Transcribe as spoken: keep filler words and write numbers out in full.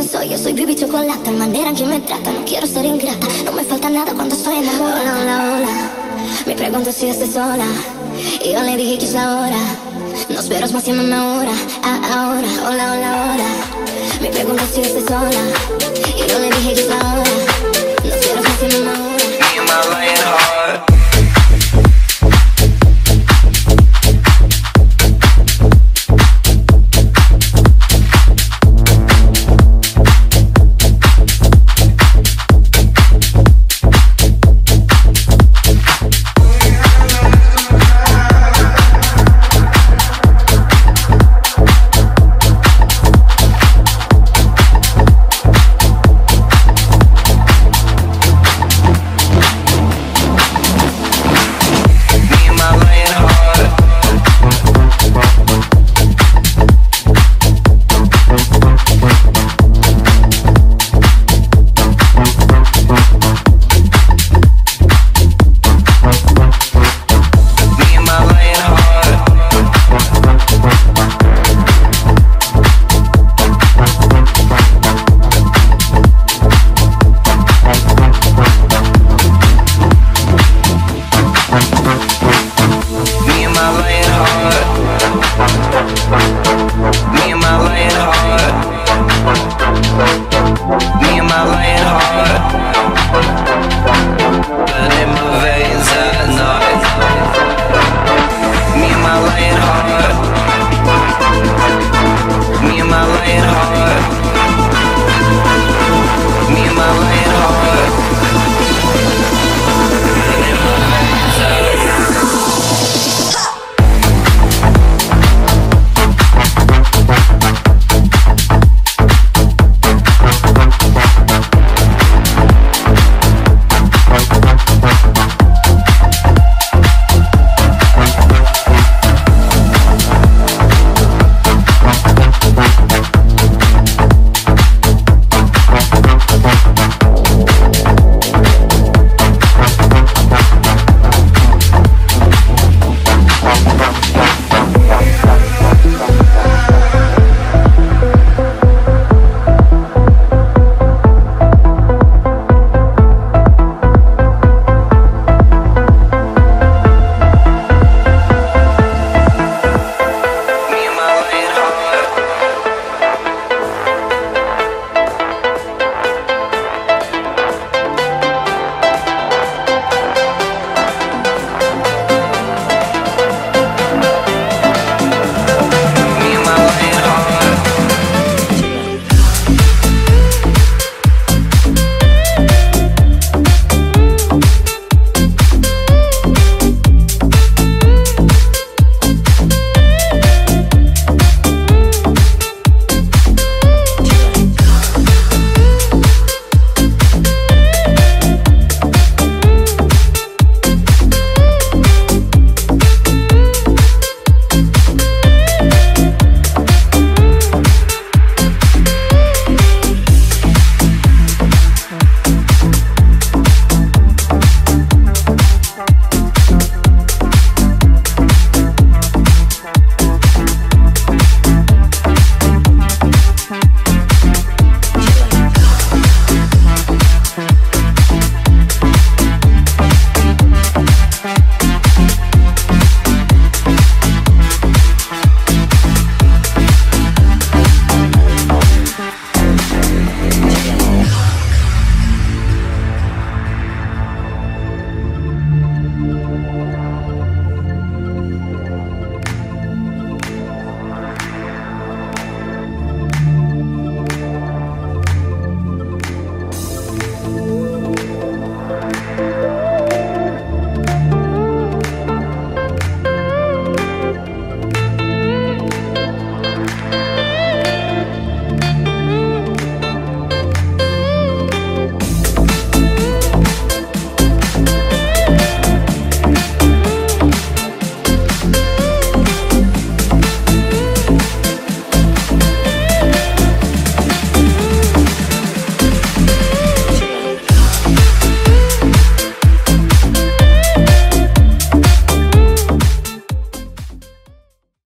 quién soy, yo soy baby chocolate. La manera en que me trata, no quiero ser ingrata. No me falta nada cuando estoy enamorada. Hola, hola, hola. Me pregunto si estoy sola y yo le dije que es la hora. No espero más, llámame ahora, ah, ahora. Hola, hola, hola. Me pregunto si estoy sola y